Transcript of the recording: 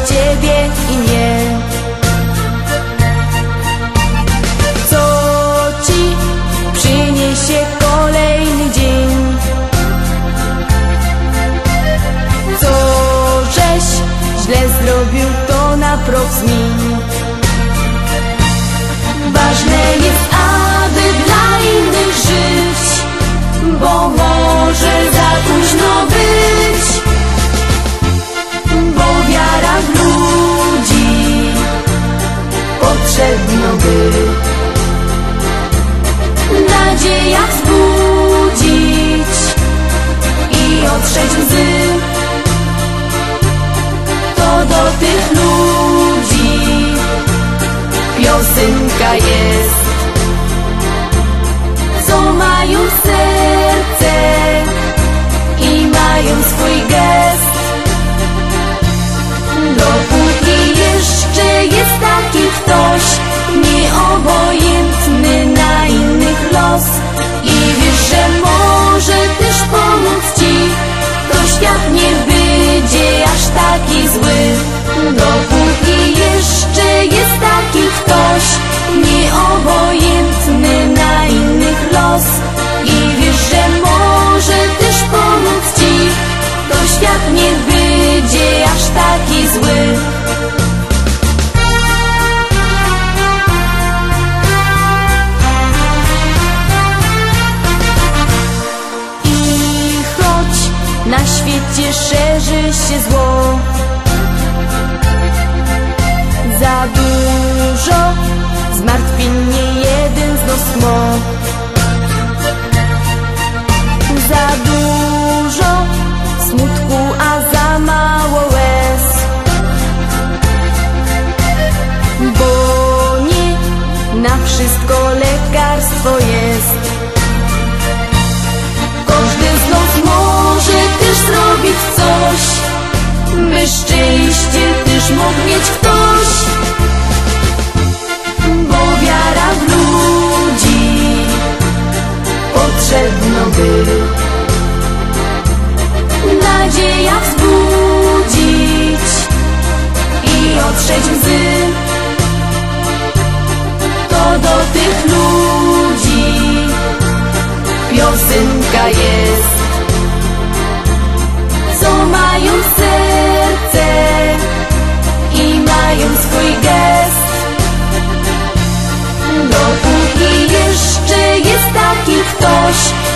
ciebie i mnie. Co ci przyniesie kolejny dzień? Co żeś źle zrobił, to na proch zmień. Ważne jest, aby dla innych żyć, bo może za późno być, bo wiara w ludzi potrzebno by. Nadzieja wzbudzić i otrzeć łzy, to do tych ludzi piosenka jest, co mają serce i mają swój gest. Dopóki jeszcze jest taki ktoś nieobojętny na innych los i wiesz, że może też pomóc ci, to świat nie będzie aż taki zły. Dopóki jeszcze jest taki ktoś nieobojętny na innych los i wiesz, że może też pomóc ci, to świat nie będzie aż taki zły. I choć na świecie szerzy się zło, za dużo zmartwień, nie jeden znos tmo. Za dużo smutku, a za mało łez, bo nie na wszystko lekarstwo jest. Każdy z nas może też zrobić coś, by szczęście też mógł mieć ktoś, bo wiara w ludzi potrzebno by. Nadzieja wzbudzić i otrzeć łzy, to do tych ludzi piosenka jest, co mają serce i mają swój gest. Dopóki jeszcze jest taki ktoś